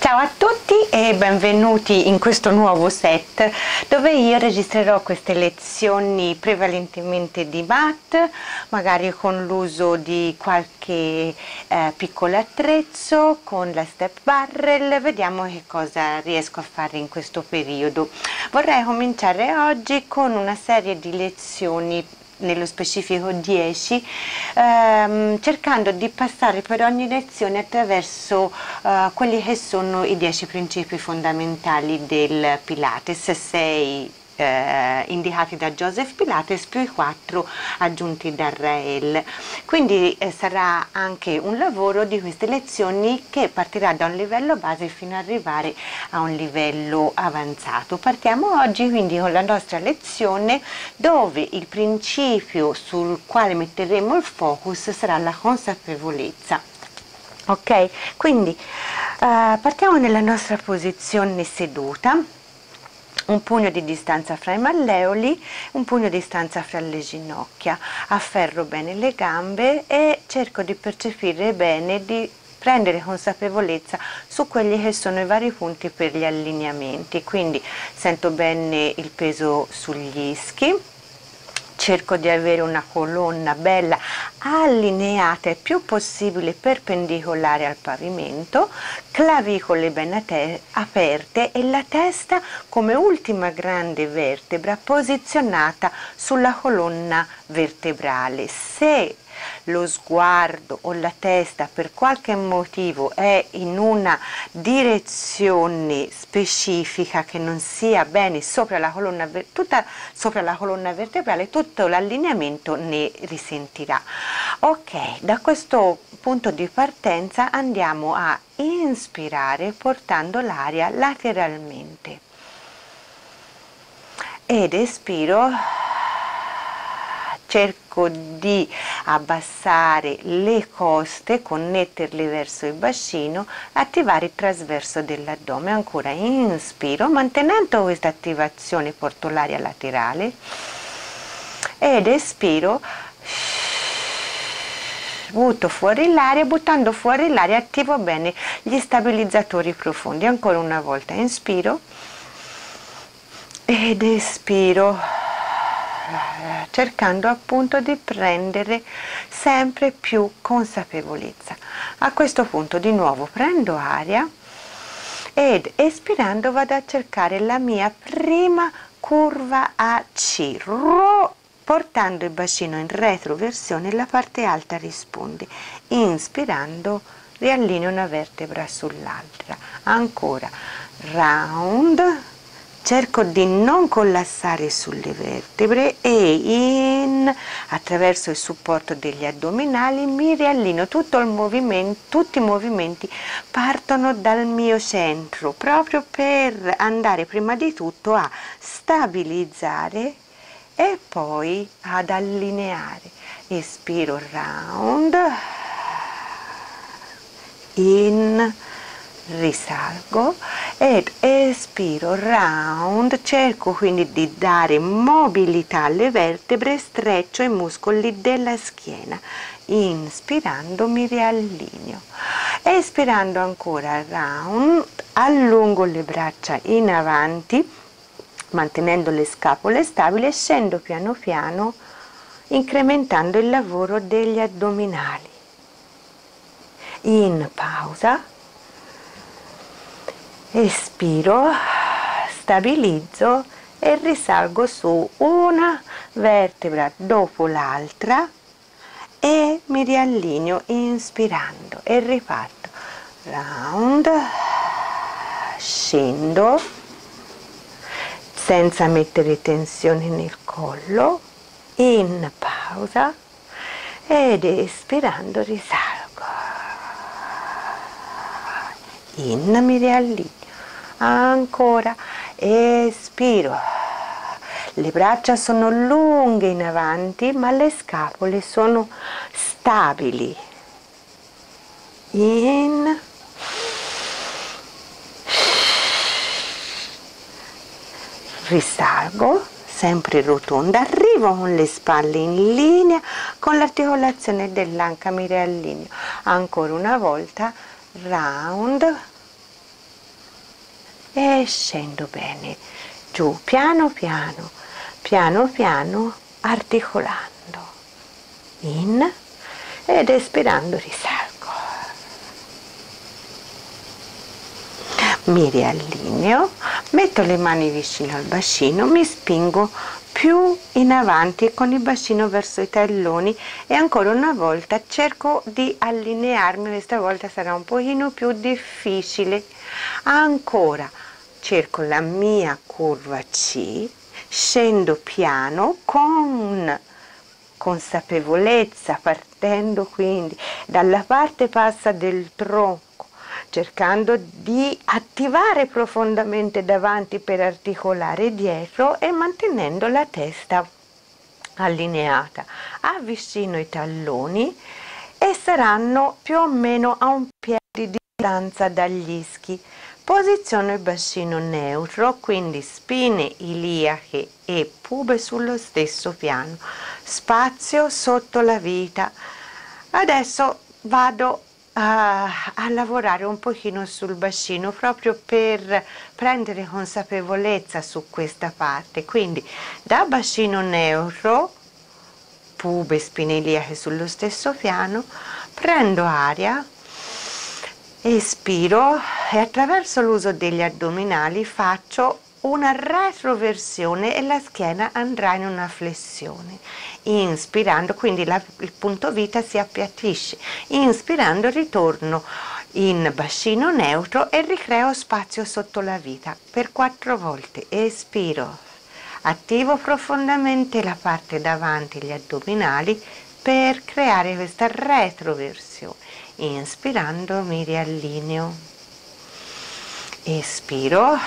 Ciao a tutti e benvenuti in questo nuovo set dove io registrerò queste lezioni prevalentemente di math, magari con l'uso di qualche piccolo attrezzo, con la step barrel. Vediamo che cosa riesco a fare in questo periodo. Vorrei cominciare oggi con una serie di lezioni, nello specifico 10, cercando di passare per ogni lezione attraverso quelli che sono i 10 principi fondamentali del Pilates, 6 indicati da Joseph Pilates più i 4 aggiunti da Rael. Quindi sarà anche un lavoro di queste lezioni che partirà da un livello base fino ad arrivare a un livello avanzato. Partiamo oggi quindi con la nostra lezione dove il principio sul quale metteremo il focus sarà la consapevolezza. Ok, quindi partiamo nella nostra posizione seduta. Un pugno di distanza fra i malleoli, un pugno di distanza fra le ginocchia, afferro bene le gambe e cerco di percepire bene, di prendere consapevolezza su quelli che sono i vari punti per gli allineamenti. Quindi sento bene il peso sugli ischi, cerco di avere una colonna bella allineata e più possibile perpendicolare al pavimento, clavicole ben aperte e la testa come ultima grande vertebra posizionata sulla colonna vertebrale. Se lo sguardo o la testa per qualche motivo è in una direzione specifica che non sia bene sopra la colonna, tutta sopra la colonna vertebrale, tutto l'allineamento ne risentirà. Ok, da questo punto di partenza andiamo a inspirare portando l'aria lateralmente ed espiro. Cerco di abbassare le coste, connetterle verso il bacino, attivare il trasverso dell'addome. Ancora inspiro, mantenendo questa attivazione porto l'aria laterale ed espiro, butto fuori l'aria. Buttando fuori l'aria attivo bene gli stabilizzatori profondi. Ancora una volta inspiro ed espiro, cercando appunto di prendere sempre più consapevolezza. A questo punto di nuovo prendo aria ed espirando vado a cercare la mia prima curva a C, portando il bacino in retroversione, la parte alta risponde. Inspirando riallineo una vertebra sull'altra. Ancora round, cerco di non collassare sulle vertebre e attraverso il supporto degli addominali mi riallineo. Tutto il movimento, tutti i movimenti partono dal mio centro proprio per andare prima di tutto a stabilizzare e poi ad allineare. Espiro round, in, risalgo ed espiro round, cerco quindi di dare mobilità alle vertebre, streccio i muscoli della schiena. Inspirando mi riallineo, espirando ancora round, allungo le braccia in avanti mantenendo le scapole stabili e scendo piano piano incrementando il lavoro degli addominali. In pausa, espiro, stabilizzo e risalgo su una vertebra dopo l'altra e mi riallineo inspirando e riparto round, scendo senza mettere tensione nel collo, in pausa ed espirando risalgo, in, mi riallineo, ancora espiro, le braccia sono lunghe in avanti ma le scapole sono stabili, in, risalgo, sempre rotonda, arrivo con le spalle in linea con l'articolazione dell'anca, mi riallineo, ancora una volta round, e scendo bene giù, piano piano, piano piano, articolando, in ed espirando risalgo. Mi riallineo, metto le mani vicino al bacino, mi spingo più in avanti con il bacino verso i talloni e ancora una volta cerco di allinearmi. Questa volta sarà un pochino più difficile. Ancora cerco la mia curva C, scendo piano con consapevolezza, partendo quindi dalla parte bassa del tronco, cercando di attivare profondamente davanti per articolare dietro e mantenendo la testa allineata. Avvicino i talloni e saranno più o meno a un piede di distanza dagli ischi. Posiziono il bacino neutro, quindi spine iliache e pube sullo stesso piano, spazio sotto la vita. Adesso vado a lavorare un pochino sul bacino proprio per prendere consapevolezza su questa parte, quindi da bacino neutro, pube, spine iliache sullo stesso piano, prendo aria, espiro e attraverso l'uso degli addominali faccio una retroversione e la schiena andrà in una flessione. Inspirando, quindi il punto vita si appiattisce. Inspirando ritorno in bacino neutro e ricreo spazio sotto la vita per 4 volte. Espiro, attivo profondamente la parte davanti, gli addominali, per creare questa retroversione. Inspirando mi riallineo, espiro,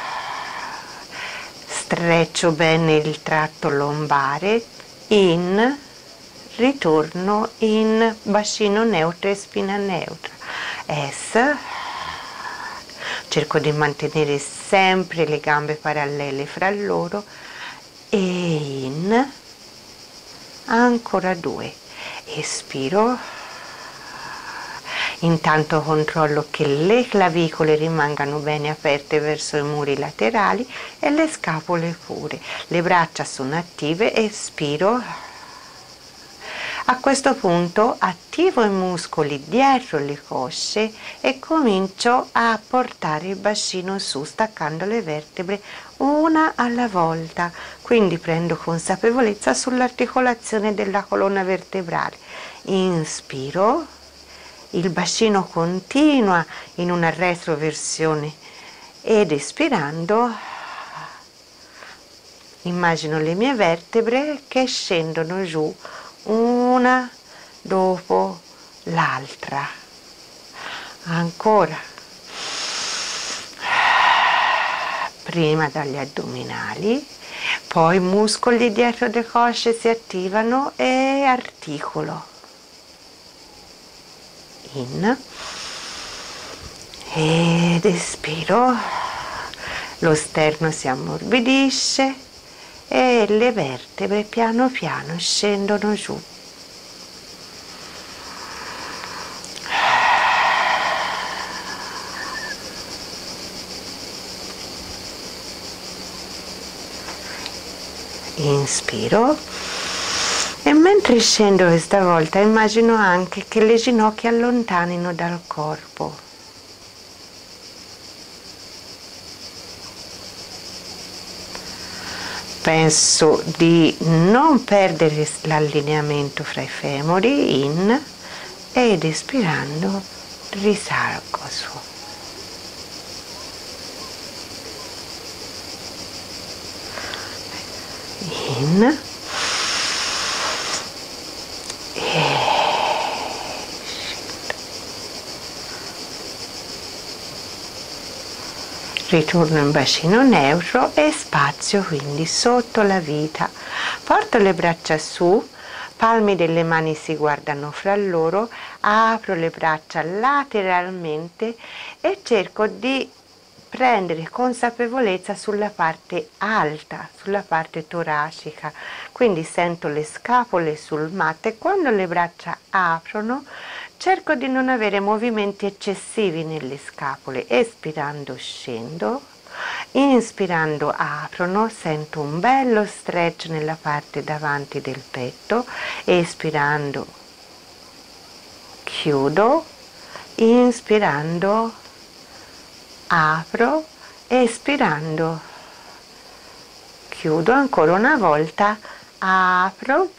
streccio bene il tratto lombare, in, ritorno in bacino neutro e spina neutra. S, cerco di mantenere sempre le gambe parallele fra loro e in, ancora 2, espiro. Intanto controllo che le clavicole rimangano bene aperte verso i muri laterali e le scapole pure. Le braccia sono attive, espiro. A questo punto attivo i muscoli dietro le cosce e comincio a portare il bacino su, staccando le vertebre una alla volta. Quindi prendo consapevolezza sull'articolazione della colonna vertebrale. Inspiro. Il bacino continua in una retroversione ed espirando immagino le mie vertebre che scendono giù una dopo l'altra. Ancora, prima dagli addominali, poi i muscoli dietro le cosce si attivano e articolo. In ed espiro, lo sterno si ammorbidisce e le vertebre piano piano scendono giù. Inspiro e mentre scendo questa volta immagino anche che le ginocchia allontanino dal corpo. Penso di non perdere l'allineamento fra i femori, in, ed espirando risalgo su. In. Ritorno in bacino neutro e spazio quindi sotto la vita. Porto le braccia su, palmi delle mani si guardano fra loro, apro le braccia lateralmente e cerco di prendere consapevolezza sulla parte alta, sulla parte toracica. Quindi sento le scapole sul mat e quando le braccia aprono cerco di non avere movimenti eccessivi nelle scapole. Espirando scendo, Inspirando aprono, sento un bello stretch nella parte davanti del petto, espirando chiudo, inspirando apro, espirando chiudo, ancora una volta apro,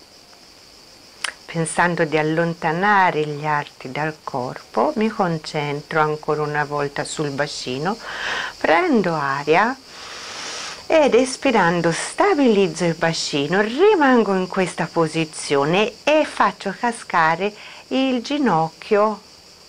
pensando di allontanare gli arti dal corpo, mi concentro ancora una volta sul bacino, prendo aria ed espirando stabilizzo il bacino, rimango in questa posizione e faccio cascare il ginocchio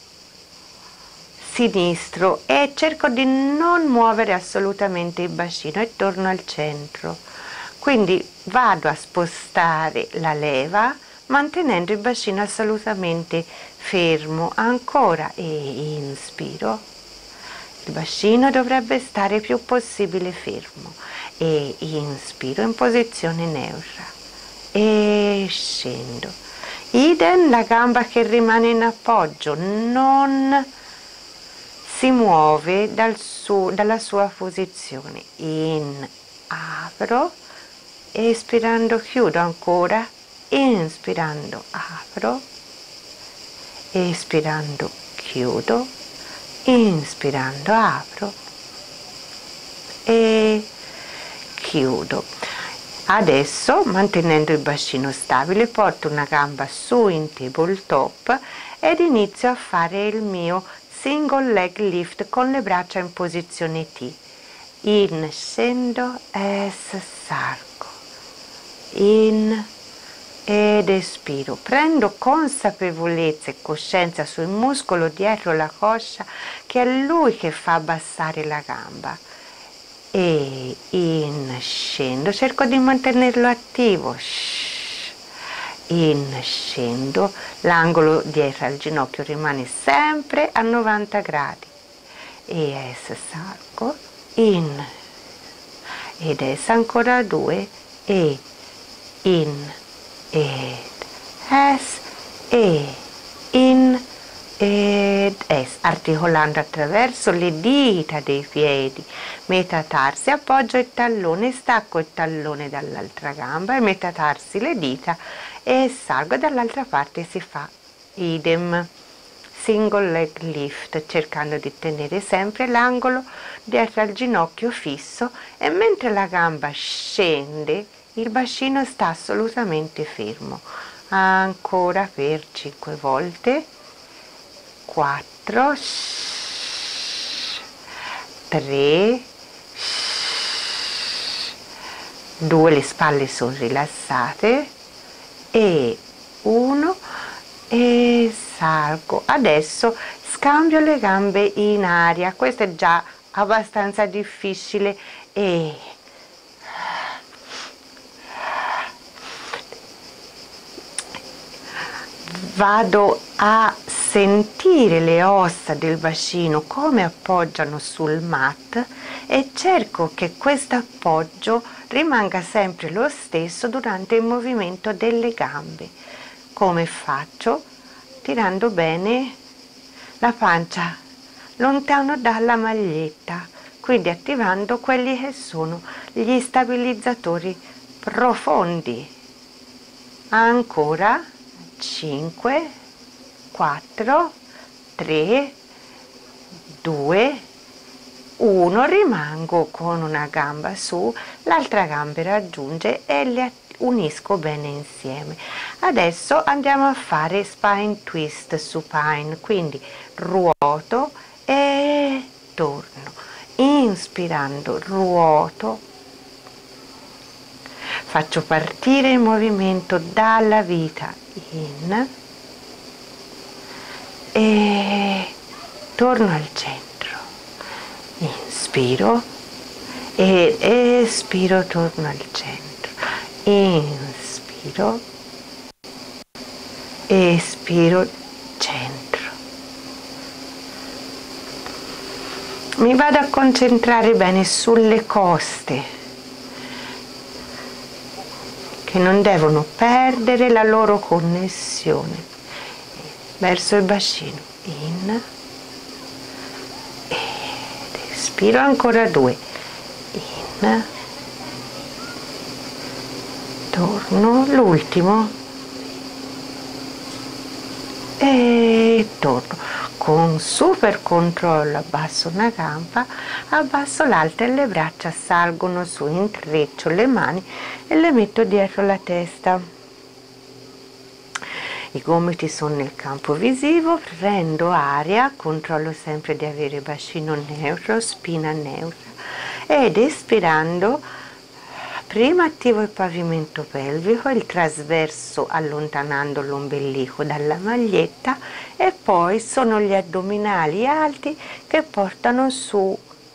sinistro e cerco di non muovere assolutamente il bacino e torno al centro. Quindi vado a spostare la leva mantenendo il bacino assolutamente fermo, ancora, e inspiro, il bacino dovrebbe stare più possibile fermo, e inspiro in posizione neutra e scendo, idem la gamba che rimane in appoggio, non si muove dalla sua posizione, apro, espirando chiudo, ancora, inspirando apro, espirando chiudo, inspirando apro e chiudo. Adesso, mantenendo il bacino stabile, porto una gamba su in tabletop ed inizio a fare il mio single leg lift con le braccia in posizione T. In, scendo, salgo, in ed espiro, prendo consapevolezza e coscienza sul muscolo dietro la coscia, che è lui che fa abbassare la gamba, e in, scendo, cerco di mantenerlo attivo, in, scendo, l'angolo dietro al ginocchio rimane sempre a 90 gradi, e salgo, in ed ancora 2, e in ed e in ed articolando attraverso le dita dei piedi, metatarsi, appoggio il tallone, stacco il tallone dall'altra gamba e metatarsi le dita e salgo, dall'altra parte si fa idem, single leg lift, cercando di tenere sempre l'angolo dietro al ginocchio fisso, e mentre la gamba scende il bacino sta assolutamente fermo. Ancora per 5 volte, 4, 3, 2, le spalle sono rilassate, e 1, e salgo. Adesso scambio le gambe in aria, questo è già abbastanza difficile, e vado a sentire le ossa del bacino come appoggiano sul mat e cerco che questo appoggio rimanga sempre lo stesso durante il movimento delle gambe. Come faccio? Tirando bene la pancia lontano dalla maglietta, quindi attivando quelli che sono gli stabilizzatori profondi. Ancora 5, 4, 3, 2, 1, rimango con una gamba su, l'altra gamba raggiunge e le unisco bene insieme. Adesso andiamo a fare spine twist supine, quindi ruoto e torno, inspirando ruoto, faccio partire il movimento dalla vita, in, e torno al centro, inspiro e espiro, torno al centro, inspiro, espiro, centro. Mi vado a concentrare bene sulle coste, che non devono perdere la loro connessione verso il bacino, in ed espiro, ancora 2, torno, l'ultimo e torno. Con super controllo abbasso una gamba, abbasso l'altra e le braccia salgono su, intreccio le mani e le metto dietro la testa. I gomiti sono nel campo visivo, prendo aria, controllo sempre di avere bacino neutro, spina neutra ed espirando prima attivo il pavimento pelvico, il trasverso allontanando l'ombelico dalla maglietta e poi sono gli addominali alti che portano su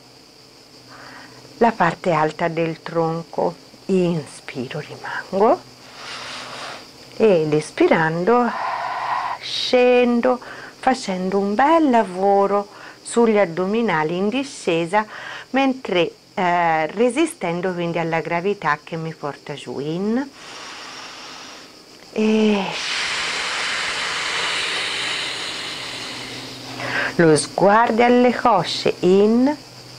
la parte alta del tronco. Inspiro, rimango ed espirando scendo facendo un bel lavoro sugli addominali in discesa mentre resistendo quindi alla gravità che mi porta giù. In e lo sguardo alle cosce. In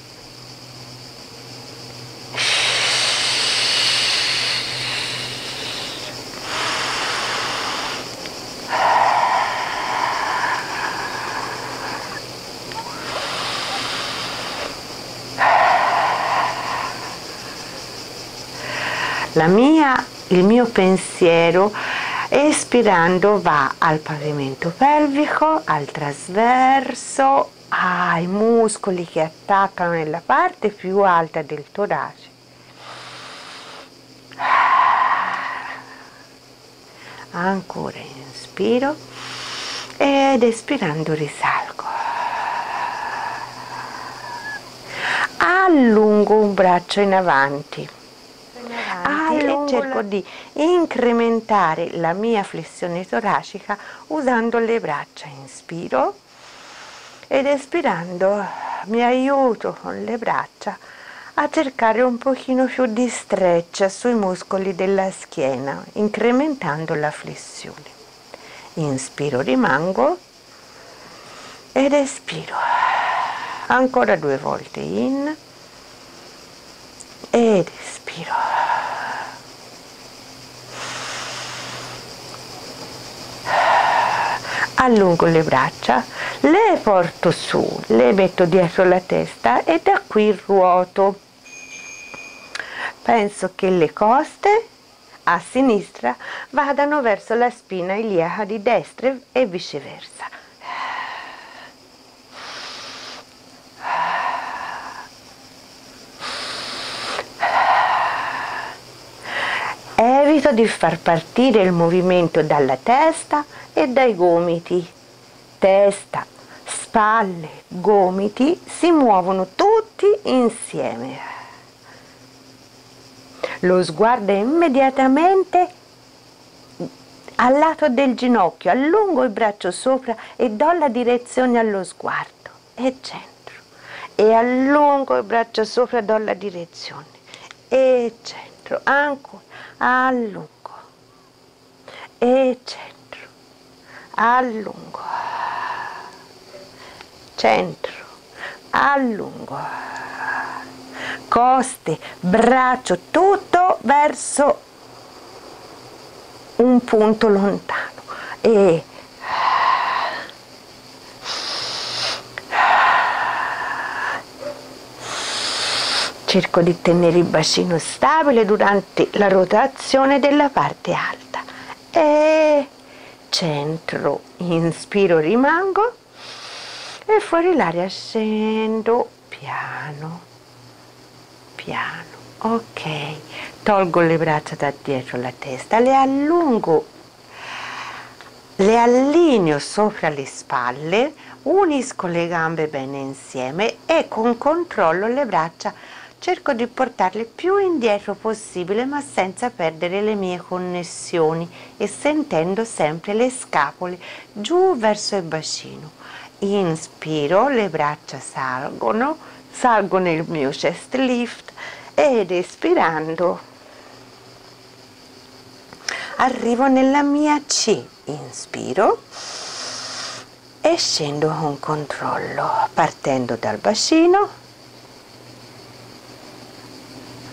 il mio pensiero espirando va al pavimento pelvico, al trasverso, ai muscoli che attaccano nella parte più alta del torace. Ancora inspiro ed espirando risalgo. Allungo un braccio in avanti e cerco di incrementare la mia flessione toracica usando le braccia. Inspiro ed espirando mi aiuto con le braccia a cercare un pochino più di stretch sui muscoli della schiena, incrementando la flessione. Inspiro, rimango ed espiro. Ancora 2 volte. In ed espiro. Allungo le braccia, le porto su, le metto dietro la testa e da qui ruoto. Penso che le coste a sinistra vadano verso la spina iliaca di destra e viceversa. Evito di far partire il movimento dalla testa e dai gomiti. Testa, spalle, gomiti si muovono tutti insieme. Lo sguardo è immediatamente al lato del ginocchio, allungo il braccio sopra e do la direzione allo sguardo e centro. E allungo il braccio sopra e do la direzione e centro. Ancora. Allungo e centro, allungo, centro, allungo, coste, braccio, tutto verso un punto lontano e cerco di tenere il bacino stabile durante la rotazione della parte alta e centro, inspiro, rimango e fuori l'aria scendo piano piano. Ok, tolgo le braccia da dietro la testa, le allungo, le allineo sopra le spalle, unisco le gambe bene insieme e con controllo le braccia cerco di portarle più indietro possibile ma senza perdere le mie connessioni e sentendo sempre le scapole giù verso il bacino. Inspiro, le braccia salgono, salgo nel mio chest lift ed espirando arrivo nella mia C. Inspiro e scendo con controllo partendo dal bacino.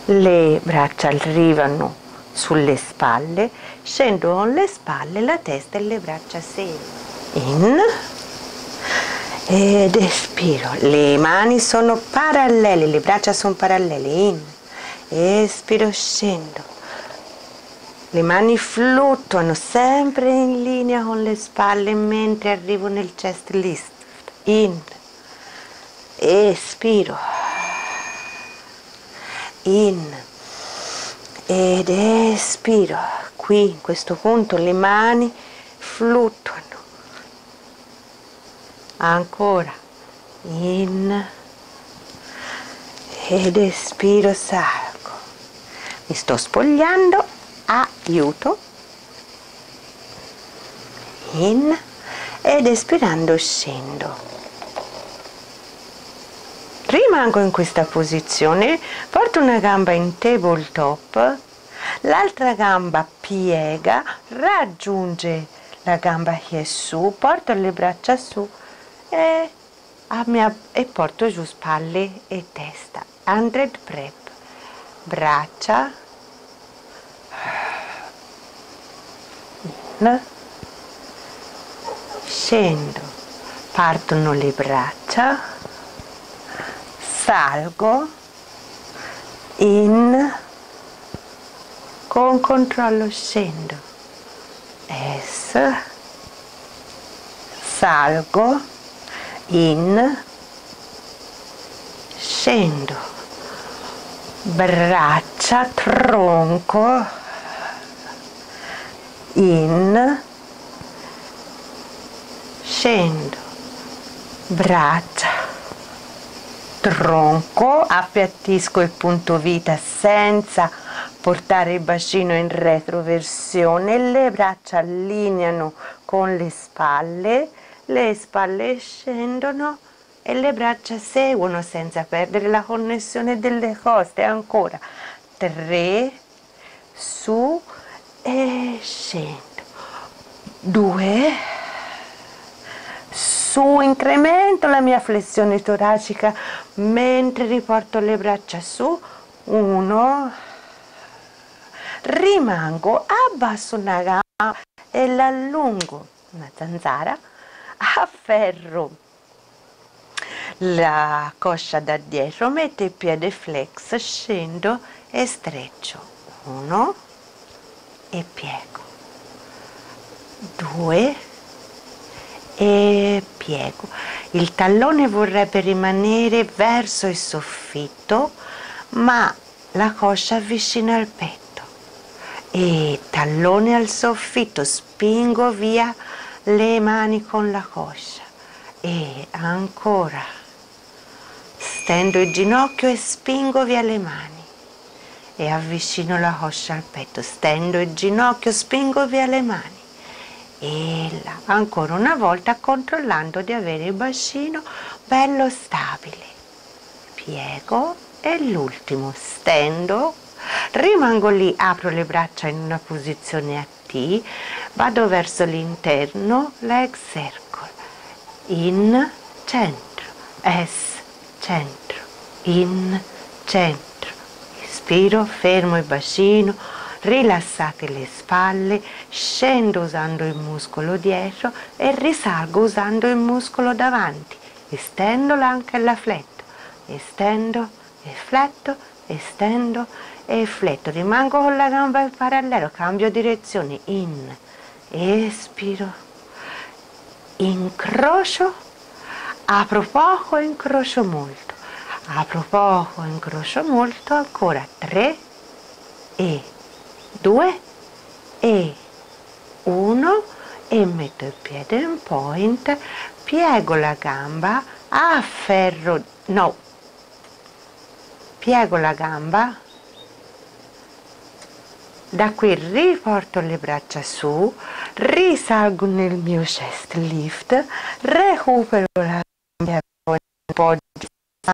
le braccia arrivano sulle spalle, scendo con le spalle, la testa e le braccia serie. In ed espiro, le mani sono parallele, le braccia sono parallele, in, espiro, scendo, le mani fluttuano sempre in linea con le spalle mentre arrivo nel chest lift, in, espiro, in ed espiro, qui in questo punto le mani fluttuano, ancora, in ed espiro, salgo, mi sto spogliando, aiuto, in ed espirando scendo. Rimango in questa posizione, porto una gamba in tabletop, l'altra gamba piega, raggiunge la gamba che è su, porto le braccia su e porto giù spalle e testa. 100 prep, braccia, in, scendo, partono le braccia, salgo, in, con controllo scendo, S, salgo, in, scendo, braccia, tronco, in, scendo, braccia, tronco, appiattisco il punto vita senza portare il bacino in retroversione, le braccia allineano con le spalle scendono e le braccia seguono senza perdere la connessione delle coste, ancora 3, su e scendo, 2, su, incremento la mia flessione toracica mentre riporto le braccia su, 1, rimango, abbasso una gamba e l'allungo, una zanzara, afferro la coscia da dietro, metto il piede flex, scendo e streccio, 1 e piego, 2 e piego. Il tallone vorrebbe rimanere verso il soffitto, ma la coscia avvicina al petto e tallone al soffitto, spingo via le mani con la coscia e ancora stendo il ginocchio e spingo via le mani e avvicino la coscia al petto, stendo il ginocchio, spingo via le mani e là, ancora una volta controllando di avere il bacino bello stabile, piego e l'ultimo, stendo, rimango lì, apro le braccia in una posizione a T, vado verso l'interno, leg circle, in, centro, S, centro, in, centro, ispiro, fermo il bacino, rilassate le spalle, scendo usando il muscolo dietro e risalgo usando il muscolo davanti, estendo l'anca e la fletto, estendo e fletto, estendo e fletto, rimango con la gamba in parallelo, cambio direzione, in, espiro, incrocio, apro poco, incrocio molto, apro poco, incrocio molto, ancora 3 e 2 e 1 e metto il piede in point, piego la gamba, afferro, no, piego la gamba, da qui riporto le braccia su, risalgo nel mio chest lift, recupero la gamba un po' di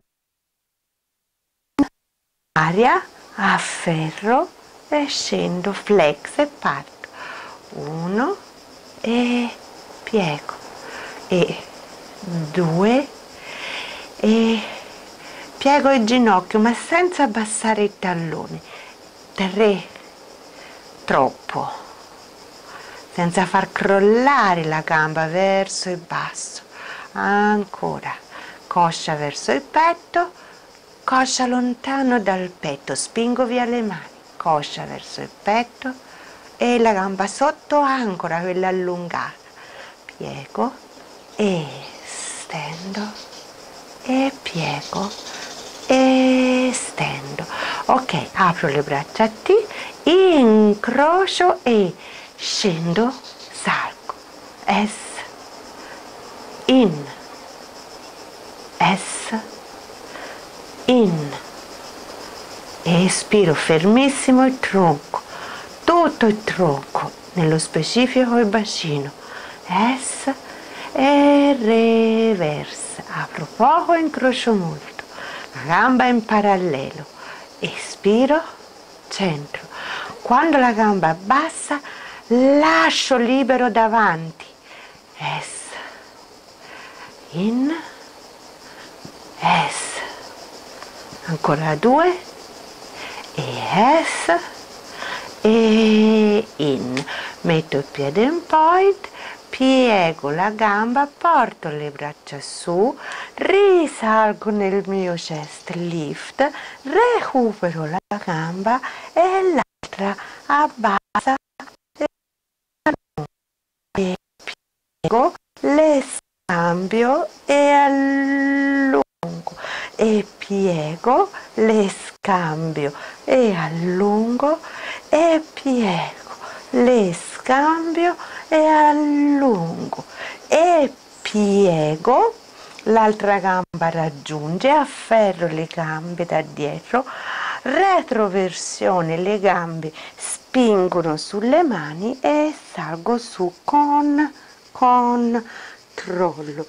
aria, afferro e scendo, flex e parto, 1 e piego e 2 e piego il ginocchio ma senza abbassare i talloni, 3, troppo, senza far crollare la gamba verso il basso, ancora, coscia verso il petto, coscia lontano dal petto, spingo via le mani, coscia verso il petto e la gamba sotto ancora, quella allungata, piego e stendo e piego e stendo. Ok, apro le braccia a T, incrocio e scendo, salgo, S, in, S, in, espiro fermissimo il tronco, tutto il tronco, nello specifico il bacino, S e reverse, apro poco, incrocio molto, la gamba in parallelo, espiro, centro, quando la gamba abbassa lascio libero davanti, S, in, S, ancora 2 e S e in, metto il piede in point, piego la gamba, porto le braccia su, risalgo nel mio chest lift, recupero la gamba e l'altra abbassa e piego, le scambio e allungo e piego, le scambio e allungo e piego, le scambio e allungo e piego, l'altra gamba raggiunge, afferro le gambe da dietro, retroversione, le gambe spingono sulle mani e salgo su con controllo,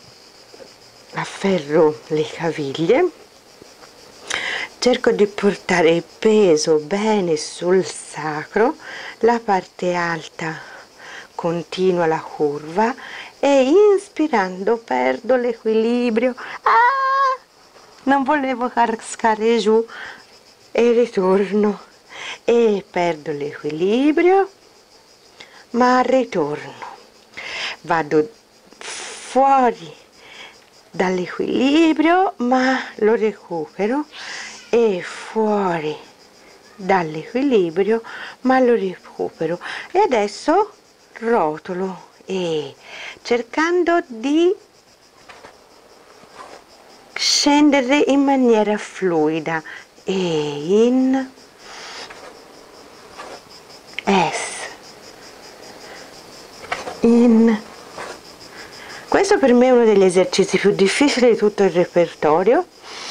afferro le caviglie, cerco di portare il peso bene sul sacro, la parte alta continua la curva e inspirando perdo l'equilibrio, non volevo cascare giù e ritorno e perdo l'equilibrio ma ritorno, vado fuori dall'equilibrio ma lo recupero e fuori dall'equilibrio ma lo recupero e adesso rotolo e cercando di scendere in maniera fluida e in S, in. Questo per me è uno degli esercizi più difficili di tutto il repertorio,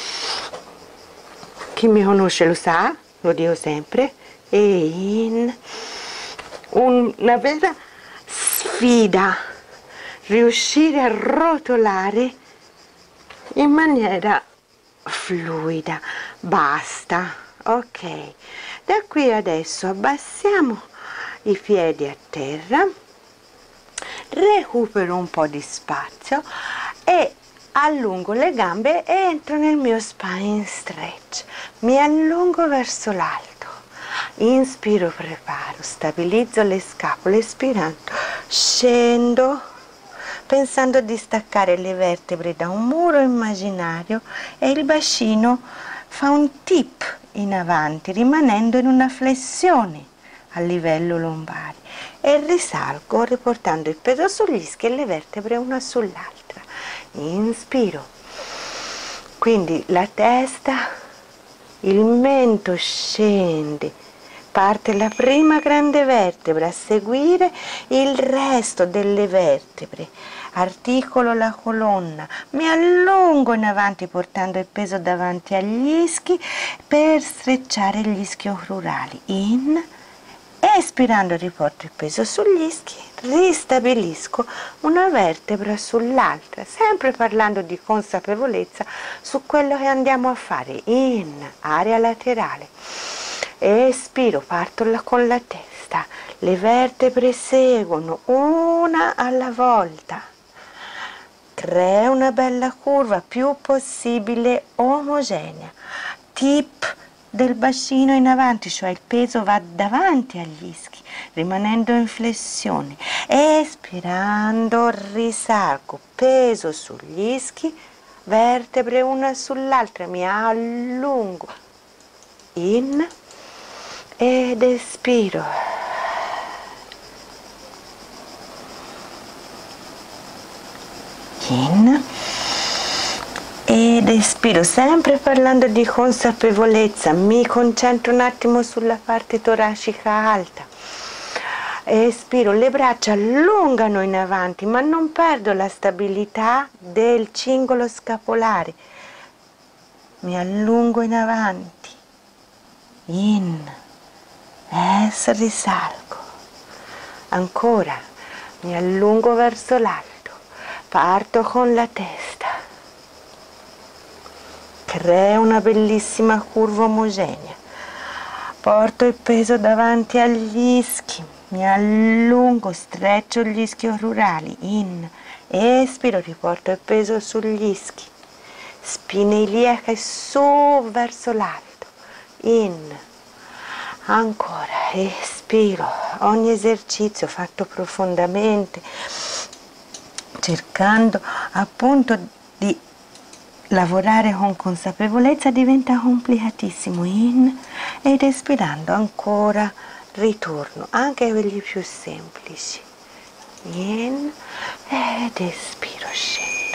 chi mi conosce lo sa, lo dico sempre, e in, una vera sfida riuscire a rotolare in maniera fluida. Basta, ok, da qui adesso abbassiamo i piedi a terra, recupero un po' di spazio e allungo le gambe e entro nel mio spine stretch, mi allungo verso l'alto, inspiro, preparo, stabilizzo le scapole, espirando scendo pensando di staccare le vertebre da un muro immaginario e il bacino fa un tip in avanti rimanendo in una flessione a livello lombare e risalgo riportando il peso sugli ischi e le vertebre una sull'altra. Inspiro, quindi la testa, il mento scende, parte la prima grande vertebra, a seguire il resto delle vertebre, articolo la colonna, mi allungo in avanti portando il peso davanti agli ischi per strecciare gli ischiocrurali, in, espirando riporto il peso sugli ischi, ristabilisco una vertebra sull'altra, sempre parlando di consapevolezza su quello che andiamo a fare, in, area laterale, espiro, parto con la testa, le vertebre seguono una alla volta, crea una bella curva più possibile omogenea. Tip del bacino in avanti, cioè il peso va davanti agli ischi, rimanendo in flessione. Espirando, risalgo, peso sugli ischi, vertebre una sull'altra, mi allungo, in ed espiro. In ed espiro, sempre parlando di consapevolezza, mi concentro un attimo sulla parte toracica alta. Espiro, le braccia allungano in avanti, ma non perdo la stabilità del cingolo scapolare. Mi allungo in avanti, in, es, risalgo. Ancora, mi allungo verso l'alto, parto con la testa. Creo una bellissima curva omogenea. Porto il peso davanti agli ischi, mi allungo, streccio gli ischio-rurali, in, espiro, riporto il peso sugli ischi, spina iliaca e su verso l'alto, in, ancora, espiro, ogni esercizio fatto profondamente, cercando appunto di lavorare con consapevolezza diventa complicatissimo, in ed espirando ancora ritorno, anche quelli più semplici, in ed espiro, scendo.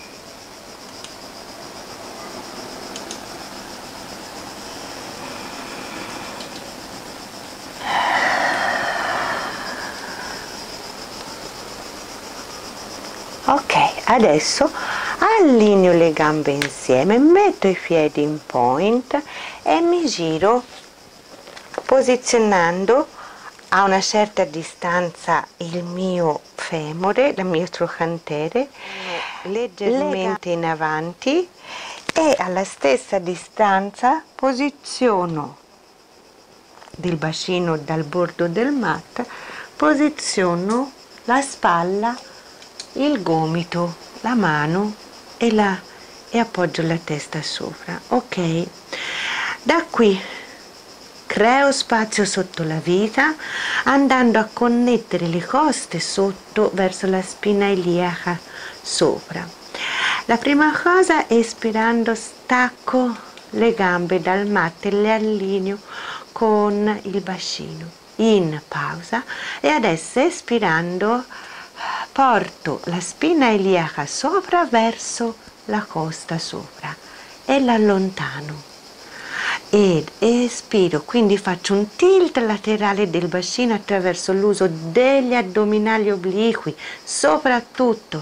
Ok, adesso allineo le gambe insieme, metto i piedi in point e mi giro posizionando a una certa distanza il mio femore, il mio trochantere, leggermente in avanti, e alla stessa distanza posiziono del bacino dal bordo del mat, posiziono la spalla, il gomito, la mano e appoggio la testa sopra. Ok, da qui creo spazio sotto la vita, andando a connettere le coste sotto verso la spina iliaca sopra. La prima cosa, espirando, stacco le gambe dal mat e le allineo con il bacino. In pausa, e adesso espirando porto la spina iliaca sopra verso la costa sopra e l'allontano. Ed espiro, quindi faccio un tilt laterale del bacino attraverso l'uso degli addominali obliqui, soprattutto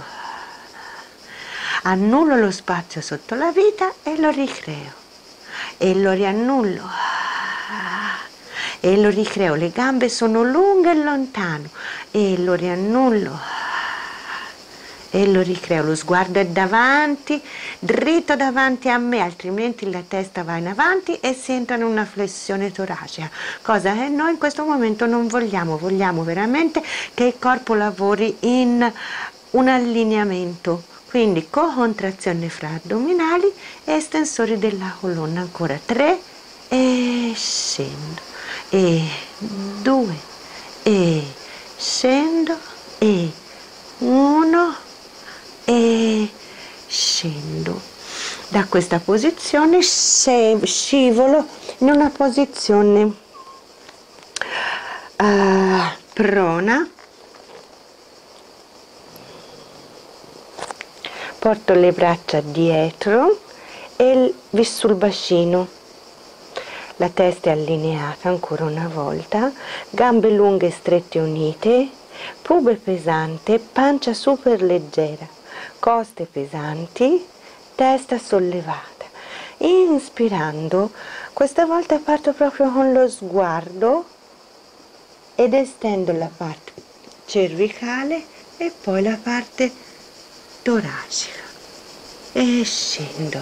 annullo lo spazio sotto la vita e lo ricreo e lo riannullo e lo ricreo. Le gambe sono lunghe e lontano e lo riannullo e lo ricreo. Lo sguardo è davanti, dritto davanti a me, altrimenti la testa va in avanti e si entra in una flessione toracica, cosa che noi in questo momento non vogliamo. Vogliamo veramente che il corpo lavori in un allineamento, quindi co-contrazione fra addominali e estensori della colonna. Ancora 3 e scendo, e 2 e scendo, e 1 e scendo. Da questa posizione scivolo in una posizione prona, porto le braccia dietro e sul bacino, la testa è allineata ancora una volta, gambe lunghe strette unite, pube pesante, pancia super leggera, coste pesanti, testa sollevata. Inspirando, questa volta parto proprio con lo sguardo ed estendo la parte cervicale e poi la parte toracica e scendo.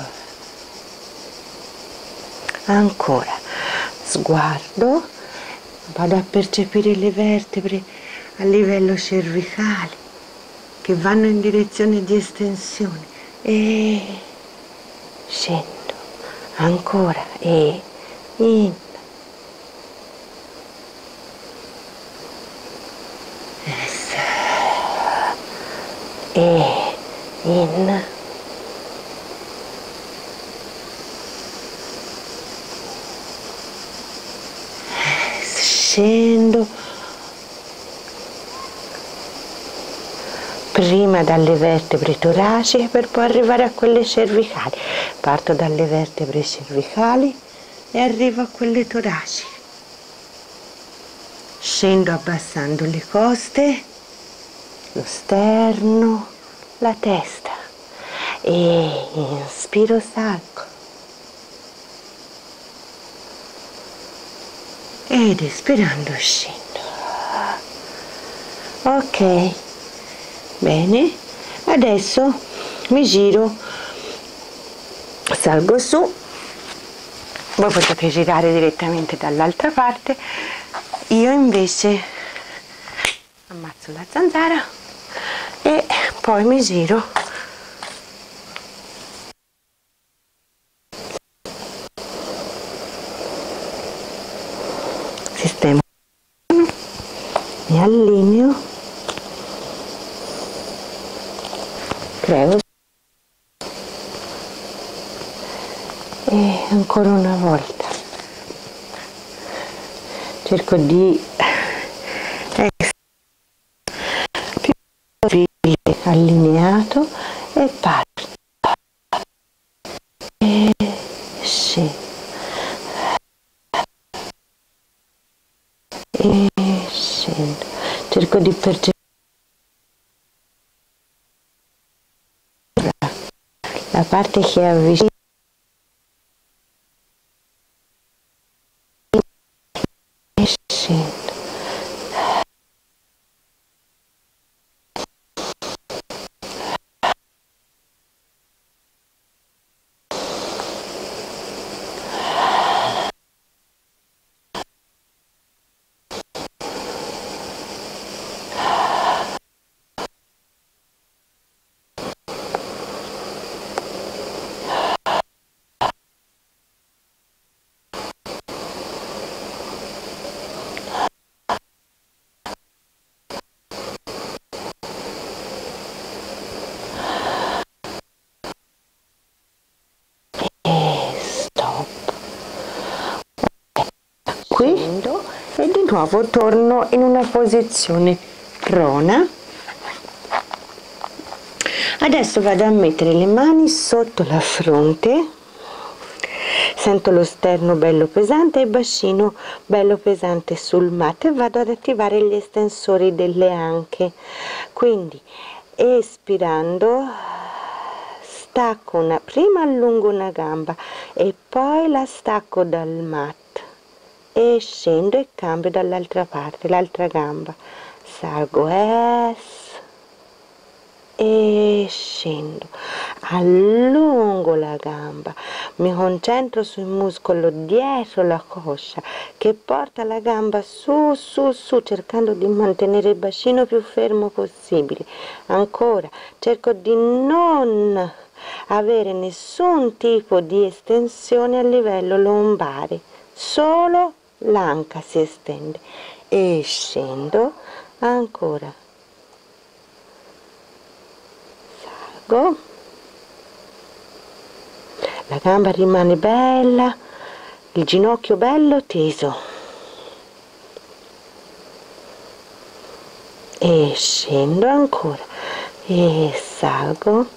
Ancora sguardo, vado a percepire le vertebre a livello cervicale che vanno in direzione di estensione e scendo ancora e in e in scendo prima dalle vertebre toraciche per poi arrivare a quelle cervicali. Parto dalle vertebre cervicali e arrivo a quelle toraciche. Scendo abbassando le coste, lo sterno, la testa e inspiro, salgo ed espirando scendo. Ok, bene, adesso mi giro, salgo su, voi potete girare direttamente dall'altra parte, io invece ammazzo la zanzara e poi mi giro sistema, mi allineo, creo e ancora una volta cerco di più allineato e parto e scendo e scendo, cerco di percepire la parte che avvicina e scendo. Qui e di nuovo torno in una posizione prona. Adesso vado a mettere le mani sotto la fronte, sento lo sterno bello pesante e il bacino bello pesante sul mat e vado ad attivare gli estensori delle anche. Quindi espirando stacco prima allungo una gamba e poi la stacco dal mat e scendo e cambio dall'altra parte, l'altra gamba, salgo e scendo, allungo la gamba, mi concentro sul muscolo dietro la coscia che porta la gamba su su su, cercando di mantenere il bacino più fermo possibile. Ancora cerco di non avere nessun tipo di estensione a livello lombare, solo l'anca si estende e scendo, ancora salgo, la gamba rimane bella, il ginocchio bello teso e scendo ancora e salgo.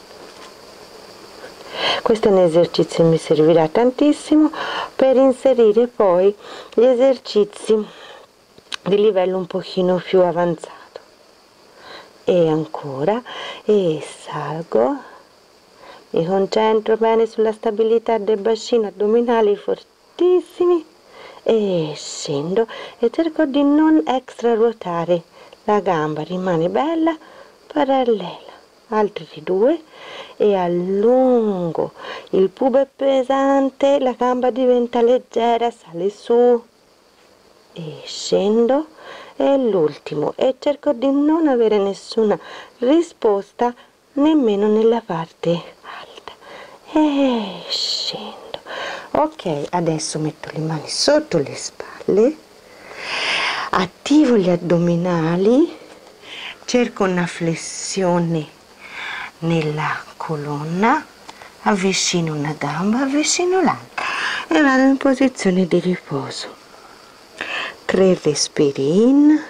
Questo è un esercizio che mi servirà tantissimo per inserire poi gli esercizi di livello un pochino più avanzato. E ancora, e salgo, mi concentro bene sulla stabilità del bacino, addominali fortissimi e scendo e cerco di non extra ruotare, la gamba rimane bella, parallela, altri due e allungo, il pubo è pesante, la gamba diventa leggera, sale su e scendo e l'ultimo, e cerco di non avere nessuna risposta nemmeno nella parte alta e scendo. Ok, adesso metto le mani sotto le spalle, attivo gli addominali, cerco una flessione nella colonna, avvicino una gamba, avvicino l'altra e vado in posizione di riposo. 3 respiri in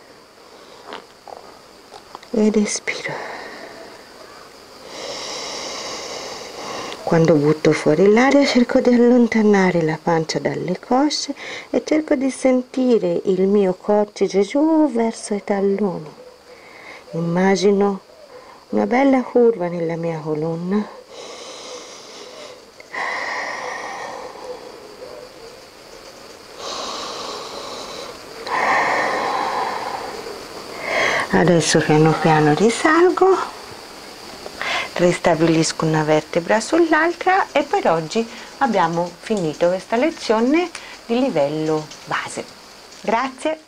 ed espiro. Quando butto fuori l'aria cerco di allontanare la pancia dalle cosce e cerco di sentire il mio coccige giù verso i talloni. Immagino una bella curva nella mia colonna. Adesso piano piano risalgo, ristabilisco una vertebra sull'altra e per oggi abbiamo finito questa lezione di livello base. Grazie.